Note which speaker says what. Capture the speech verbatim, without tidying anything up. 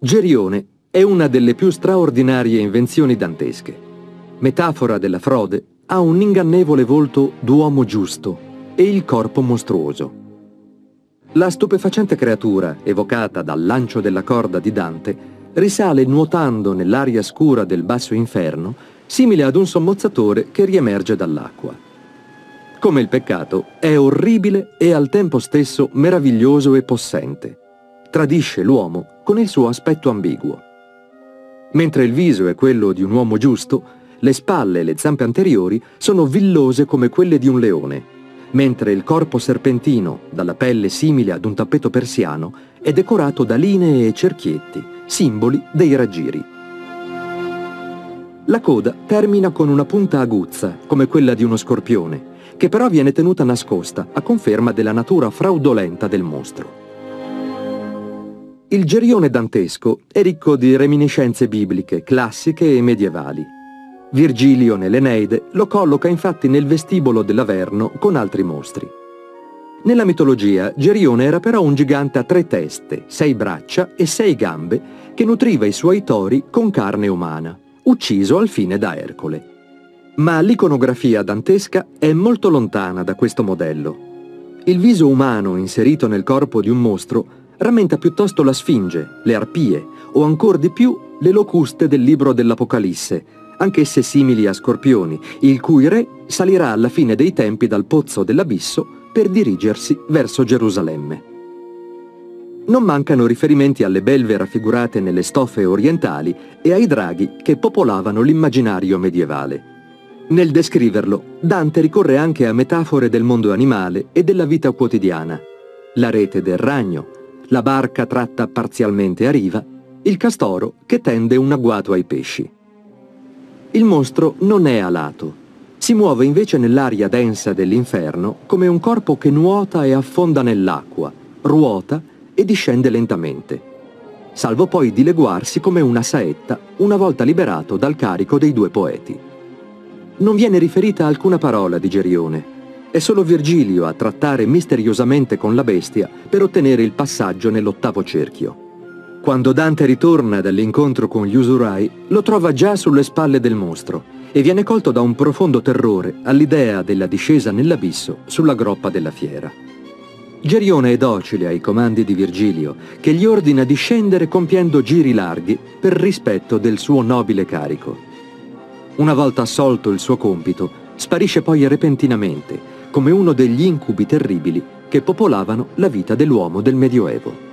Speaker 1: Gerione è una delle più straordinarie invenzioni dantesche. Metafora della frode, ha un ingannevole volto d'uomo giusto e il corpo mostruoso. La stupefacente creatura, evocata dal lancio della corda di Dante, risale nuotando nell'aria scura del basso inferno, simile ad un sommozzatore che riemerge dall'acqua. Come il peccato, è orribile e al tempo stesso meraviglioso e possente. Tradisce l'uomo con il suo aspetto ambiguo. Mentre il viso è quello di un uomo giusto, le spalle e le zampe anteriori sono villose come quelle di un leone, mentre il corpo serpentino, dalla pelle simile ad un tappeto persiano, è decorato da linee e cerchietti, simboli dei raggiri. La coda termina con una punta aguzza, come quella di uno scorpione, che però viene tenuta nascosta, a conferma della natura fraudolenta del mostro. Il gerione dantesco è ricco di reminiscenze bibliche, classiche e medievali. Virgilio nell'Eneide lo colloca infatti nel vestibolo dell'Averno con altri mostri. Nella mitologia, Gerione era però un gigante a tre teste, sei braccia e sei gambe che nutriva i suoi tori con carne umana, ucciso alfine da Ercole. Ma l'iconografia dantesca è molto lontana da questo modello. Il viso umano inserito nel corpo di un mostro rammenta piuttosto la Sfinge, le arpie o ancor di più le locuste del libro dell'Apocalisse, anch'esse simili a scorpioni, il cui re salirà alla fine dei tempi dal pozzo dell'abisso per dirigersi verso Gerusalemme. Non mancano riferimenti alle belve raffigurate nelle stoffe orientali e ai draghi che popolavano l'immaginario medievale. Nel descriverlo, Dante ricorre anche a metafore del mondo animale e della vita quotidiana: la rete del ragno, la barca tratta parzialmente a riva, il castoro che tende un agguato ai pesci. Il mostro non è alato, si muove invece nell'aria densa dell'inferno come un corpo che nuota e affonda nell'acqua, ruota e discende lentamente, salvo poi dileguarsi come una saetta una volta liberato dal carico dei due poeti. Non viene riferita alcuna parola di Gerione. È solo Virgilio a trattare misteriosamente con la bestia per ottenere il passaggio nell'ottavo cerchio. Quando Dante ritorna dall'incontro con gli usurai, lo trova già sulle spalle del mostro e viene colto da un profondo terrore all'idea della discesa nell'abisso sulla groppa della fiera. Gerione è docile ai comandi di Virgilio, che gli ordina di scendere compiendo giri larghi per rispetto del suo nobile carico. Una volta assolto il suo compito, sparisce poi repentinamente, come uno degli incubi terribili che popolavano la vita dell'uomo del Medioevo.